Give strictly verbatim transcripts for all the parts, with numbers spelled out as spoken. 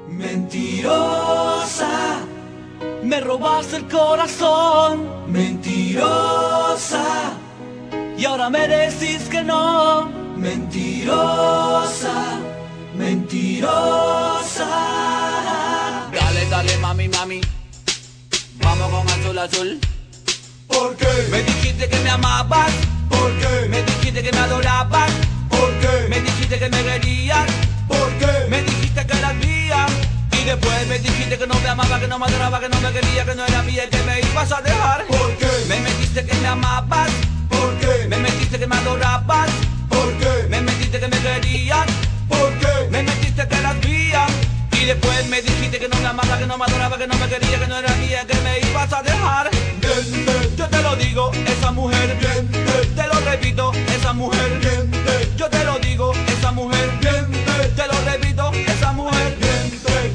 Mentirosa, me robaste el corazón. Mentirosa, y ahora me decís que no. Mentirosa, mentirosa. Dale, dale, mami, mami, vamos con azul, azul. ¿Por qué? Me dijiste que me amabas, ¿Por qué? me dijiste que me adorabas, ¿Por qué? me dijiste que me querías, ¿Por qué? me dijiste que eras mía. Y después me dijiste que no me amaba, que no me adoraba, que no me quería, que no era mía y que me ibas a dejar. ¿Por qué? Me metiste que me amabas, ¿Por qué? me metiste que me adorabas, ¿Por qué? me metiste que me querías, ¿Por qué? me metiste que eras mía. Y después me dijiste que no me amaba, que no me adoraba, que no me quería, que no era mía, que me ibas a dejar. Miente, Yo te lo digo, esa mujer, miente, te lo repito, esa mujer, miente, yo te lo digo, esa mujer, miente, te lo repito, esa mujer. miente.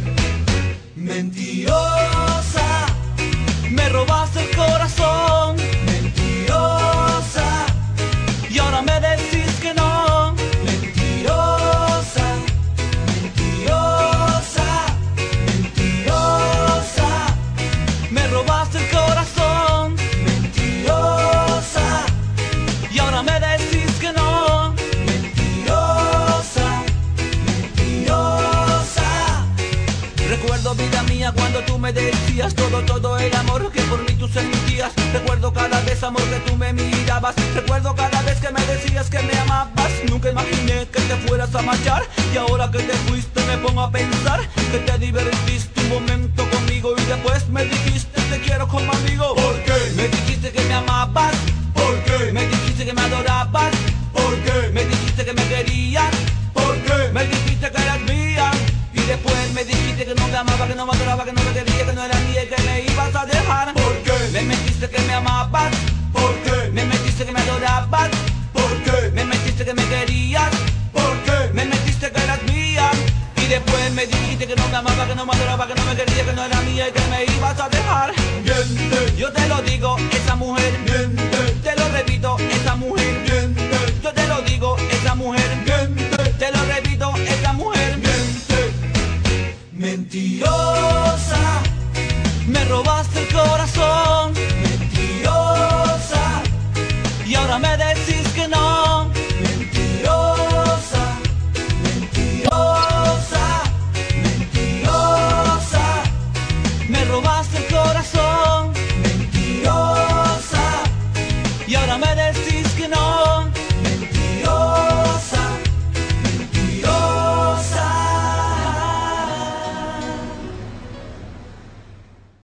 Mentirosa, Me robaste el corazón mentirosa, y ahora me decís que no. mentirosa, mentirosa, mentirosa, Me robaste el corazón mentirosa, y ahora me decís que no. mentirosa, mentirosa. Recuerdo, vida mía, cuando tú me decías todo, todo el amor que por mí tú sentías. Recuerdo cada vez, amor, que tú me mirabas. Recuerdo cada vez que me decías que me amabas. Nunca imaginé que te fueras a marchar. Y ahora que te fuiste me pongo a pensar que te divertiste un momento conmigo y después me dijiste te quiero como amigo. ¿Por qué? Me dijiste que me amabas, ¿Por qué? me dijiste que me adorabas, ¿Por qué? me dijiste que me querías, ¿Por qué? me dijiste que eras mía. Y después me dijiste que no me amaba, que no me adoraba, que no me quería, que no era mía y que me ibas a dejar. ¿Por qué? Me metiste que me amabas, ¿Por qué? me metiste que me adorabas, ¿Por qué? me metiste que me querías, ¿Por qué? me metiste que eras mía. Y después me dijiste que no me amaba, que no me adoraba, que no me quería, que no era mía y que me ibas a dejar. Miente, Yo te lo digo, esa mujer, miente, te lo repito, esa mujer, miente, yo te lo digo, esa mujer, miente, te lo repito, esa mujer. miente. Mentirosa.